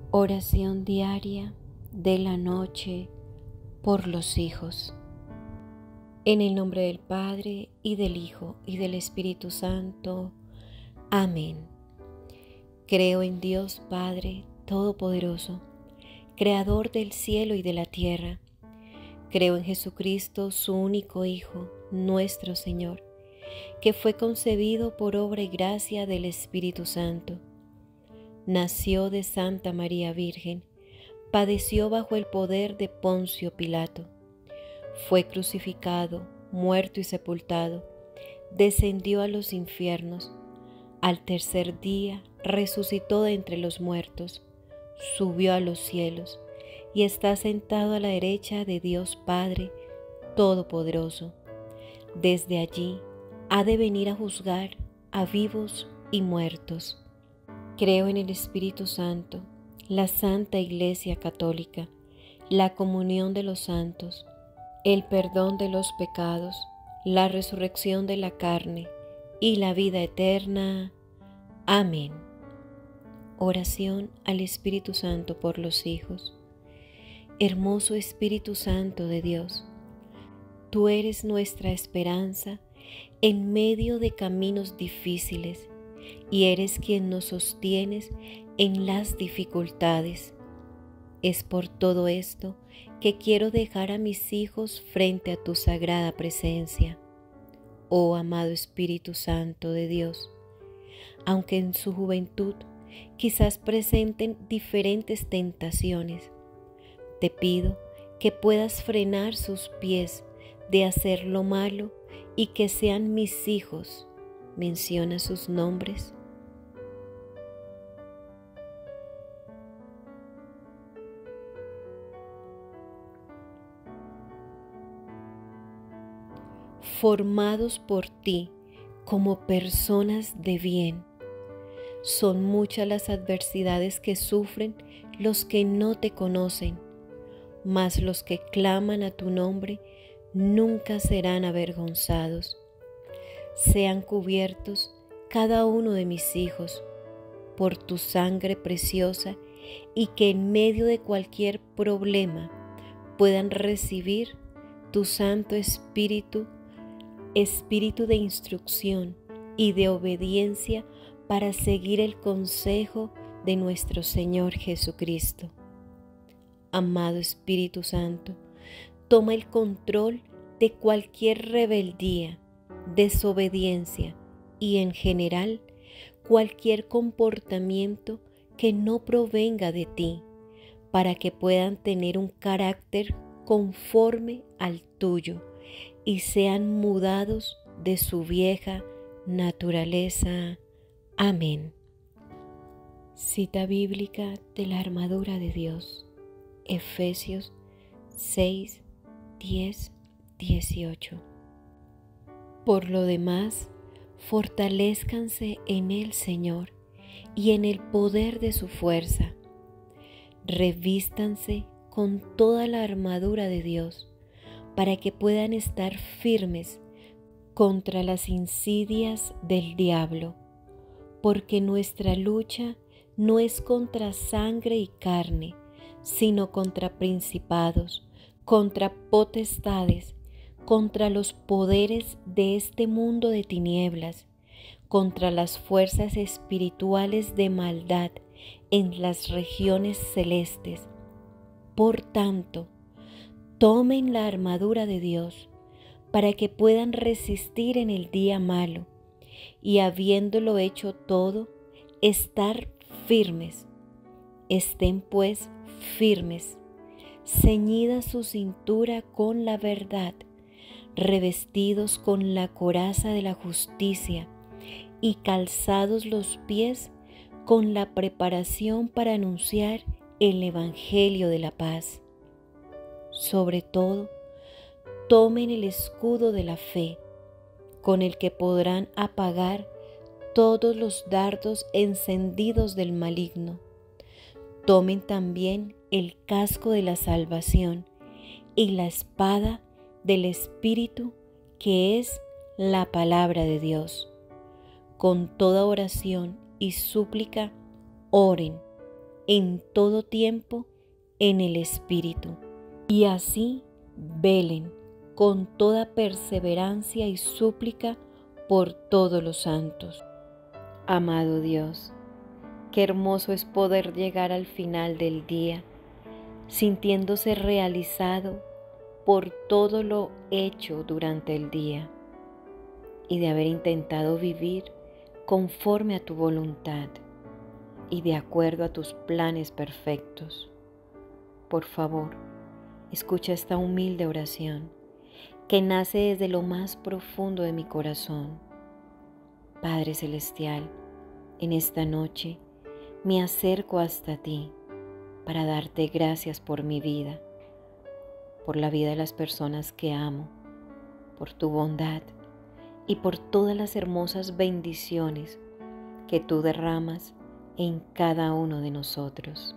Oración diaria de la noche por los hijos. En el nombre del Padre, y del Hijo, y del Espíritu Santo. Amén. Creo en Dios Padre Todopoderoso, Creador del cielo y de la tierra. Creo en Jesucristo, su único Hijo, nuestro Señor, que fue concebido por obra y gracia del Espíritu Santo. Nació de Santa María Virgen, padeció bajo el poder de Poncio Pilato, fue crucificado, muerto y sepultado, descendió a los infiernos, al tercer día resucitó de entre los muertos, subió a los cielos y está sentado a la derecha de Dios Padre Todopoderoso. Desde allí ha de venir a juzgar a vivos y muertos. Creo en el Espíritu Santo, la Santa Iglesia Católica, la comunión de los santos, el perdón de los pecados, la resurrección de la carne y la vida eterna. Amén. Oración al Espíritu Santo por los hijos. Hermoso Espíritu Santo de Dios, tú eres nuestra esperanza en medio de caminos difíciles, y eres quien nos sostienes en las dificultades. Es por todo esto que quiero dejar a mis hijos frente a tu sagrada presencia. Oh amado Espíritu Santo de Dios, aunque en su juventud quizás presenten diferentes tentaciones, te pido que puedas frenar sus pies de hacer lo malo y que sean mis hijos. Menciona sus nombres. Formados por ti como personas de bien. Son muchas las adversidades que sufren los que no te conocen, mas los que claman a tu nombre nunca serán avergonzados. Sean cubiertos cada uno de mis hijos por tu sangre preciosa, y que en medio de cualquier problema puedan recibir tu Santo Espíritu, Espíritu de instrucción y de obediencia para seguir el consejo de nuestro Señor Jesucristo. Amado Espíritu Santo, toma el control de cualquier rebeldía, desobediencia y en general cualquier comportamiento que no provenga de ti, para que puedan tener un carácter conforme al tuyo y sean mudados de su vieja naturaleza. Amén. Cita bíblica de la armadura de Dios, Efesios 6, 10, 18. Por lo demás, fortalézcanse en el Señor y en el poder de su fuerza. Revístanse con toda la armadura de Dios para que puedan estar firmes contra las insidias del diablo, porque nuestra lucha no es contra sangre y carne, sino contra principados, contra potestades, contra los poderes de este mundo de tinieblas, contra las fuerzas espirituales de maldad en las regiones celestes. Por tanto, tomen la armadura de Dios para que puedan resistir en el día malo y, habiéndolo hecho todo, estar firmes. Estén pues firmes, ceñida su cintura con la verdad, revestidos con la coraza de la justicia y calzados los pies con la preparación para anunciar el Evangelio de la paz. Sobre todo, tomen el escudo de la fe, con el que podrán apagar todos los dardos encendidos del maligno. Tomen también el casco de la salvación y la espada del Espíritu, que es la palabra de Dios. Con toda oración y súplica, oren en todo tiempo en el Espíritu, y así velen con toda perseverancia y súplica por todos los santos. Amado Dios, qué hermoso es poder llegar al final del día, sintiéndose realizado por todo lo hecho durante el día y de haber intentado vivir conforme a tu voluntad y de acuerdo a tus planes perfectos. Por favor, escucha esta humilde oración que nace desde lo más profundo de mi corazón. Padre Celestial, en esta noche me acerco hasta ti para darte gracias por mi vida, por la vida de las personas que amo, por tu bondad y por todas las hermosas bendiciones que tú derramas en cada uno de nosotros.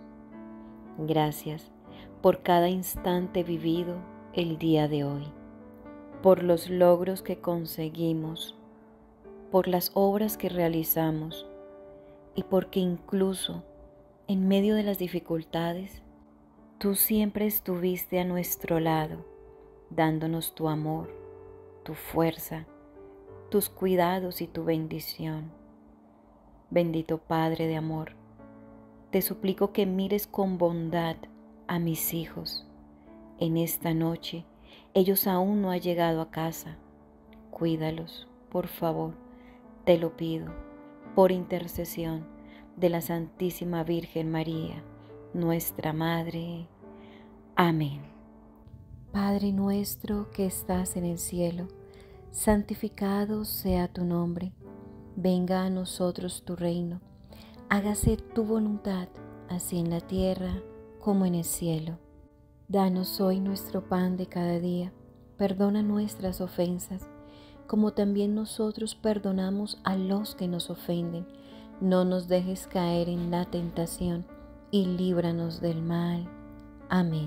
Gracias por cada instante vivido el día de hoy, por los logros que conseguimos, por las obras que realizamos y porque incluso en medio de las dificultades, tú siempre estuviste a nuestro lado, dándonos tu amor, tu fuerza, tus cuidados y tu bendición. Bendito Padre de amor, te suplico que mires con bondad a mis hijos. En esta noche, ellos aún no han llegado a casa. Cuídalos, por favor, te lo pido, por intercesión de la Santísima Virgen María, nuestra Madre. Amén. Padre nuestro que estás en el cielo, santificado sea tu nombre. Venga a nosotros tu reino. Hágase tu voluntad, así en la tierra como en el cielo. Danos hoy nuestro pan de cada día. Perdona nuestras ofensas, como también nosotros perdonamos a los que nos ofenden. No nos dejes caer en la tentación y líbranos del mal. Amén.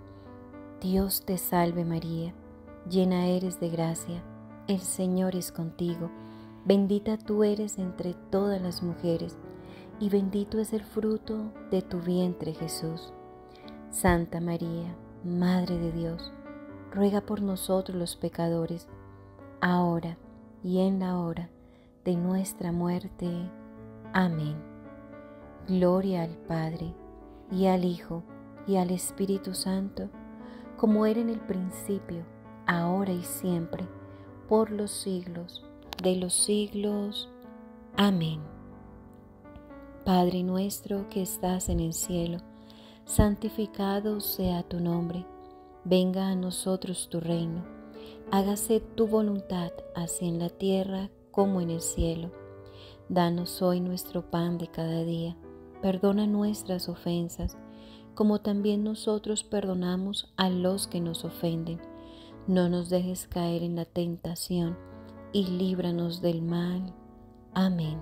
Dios te salve María, llena eres de gracia, el Señor es contigo. Bendita tú eres entre todas las mujeres, y bendito es el fruto de tu vientre Jesús. Santa María, Madre de Dios, ruega por nosotros los pecadores, ahora y en la hora de nuestra muerte. Amén. Gloria al Padre, y al Hijo, y al Espíritu Santo, como era en el principio, ahora y siempre, por los siglos de los siglos. Amén. Padre nuestro que estás en el cielo, santificado sea tu nombre. Venga a nosotros tu reino. Hágase tu voluntad, así en la tierra como en el cielo. Danos hoy nuestro pan de cada día. Perdona nuestras ofensas, como también nosotros perdonamos a los que nos ofenden. No nos dejes caer en la tentación y líbranos del mal. Amén.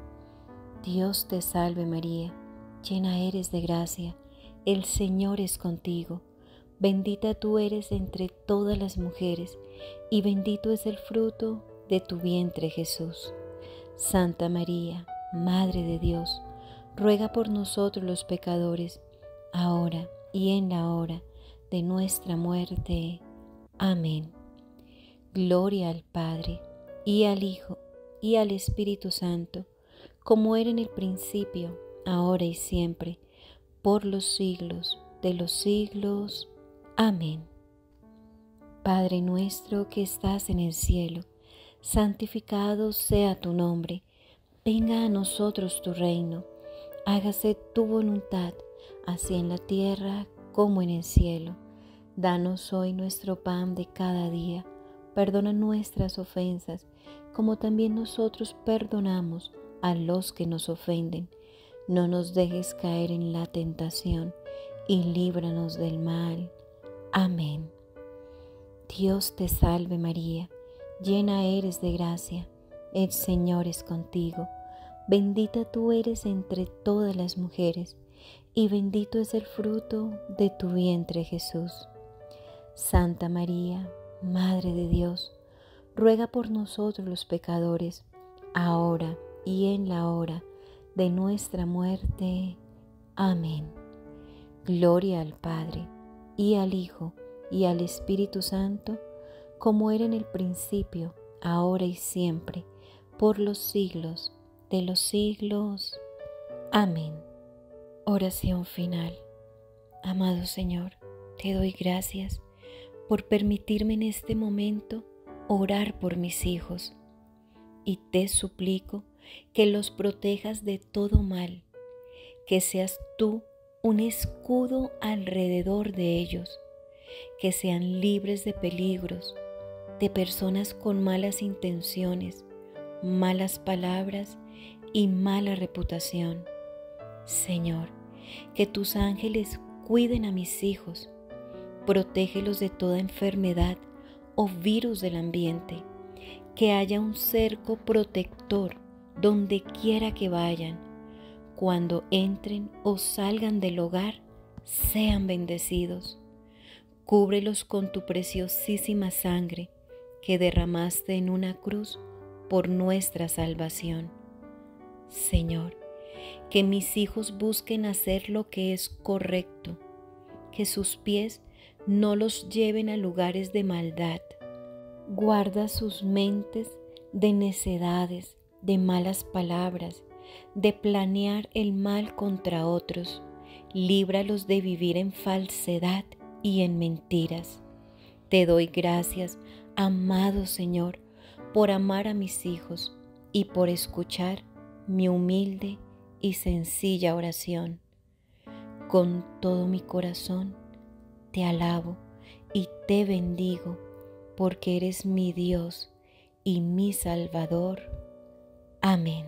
Dios te salve María, llena eres de gracia, el Señor es contigo. Bendita tú eres entre todas las mujeres, y bendito es el fruto de tu vientre Jesús. Santa María, Madre de Dios, ruega por nosotros los pecadores, ahora y en la hora de nuestra muerte. Amén. Gloria al Padre, y al Hijo, y al Espíritu Santo, como era en el principio, ahora y siempre, por los siglos de los siglos. Amén. Padre nuestro que estás en el cielo, santificado sea tu nombre. Venga a nosotros tu reino. Hágase tu voluntad, así en la tierra como en el cielo. Danos hoy nuestro pan de cada día. Perdona nuestras ofensas, como también nosotros perdonamos a los que nos ofenden. No nos dejes caer en la tentación y líbranos del mal. Amén. Dios te salve María, llena eres de gracia, el Señor es contigo. Bendita tú eres entre todas las mujeres, y bendito es el fruto de tu vientre Jesús. Santa María, Madre de Dios, ruega por nosotros los pecadores, ahora y en la hora de nuestra muerte. Amén. Gloria al Padre, y al Hijo, y al Espíritu Santo, como era en el principio, ahora y siempre, por los siglos de los siglos. Amén. Oración final. Amado Señor, te doy gracias por permitirme en este momento orar por mis hijos, y te suplico que los protejas de todo mal, que seas tú un escudo alrededor de ellos, que sean libres de peligros, de personas con malas intenciones, malas palabras y mala reputación. Señor, que tus ángeles cuiden a mis hijos, protégelos de toda enfermedad o virus del ambiente, que haya un cerco protector donde quiera que vayan. Cuando entren o salgan del hogar, sean bendecidos. Cúbrelos con tu preciosísima sangre que derramaste en una cruz por nuestra salvación. Señor, que mis hijos busquen hacer lo que es correcto, que sus pies no los lleven a lugares de maldad. Guarda sus mentes de necedades, de malas palabras, de planear el mal contra otros. Líbralos de vivir en falsedad y en mentiras. Te doy gracias, amado Señor, por amar a mis hijos y por escuchar mi humilde y sencilla oración. Con todo mi corazón te alabo y te bendigo, porque eres mi Dios y mi Salvador. Amén.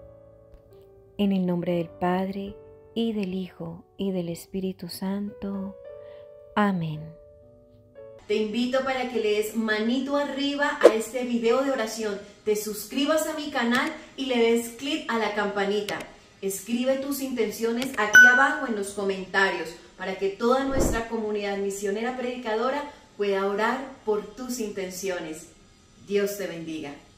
En el nombre del Padre, y del Hijo, y del Espíritu Santo. Amén. Te invito para que le des manito arriba a este video de oración, te suscribas a mi canal y le des clic a la campanita. Escribe tus intenciones aquí abajo en los comentarios para que toda nuestra comunidad misionera predicadora pueda orar por tus intenciones. Dios te bendiga.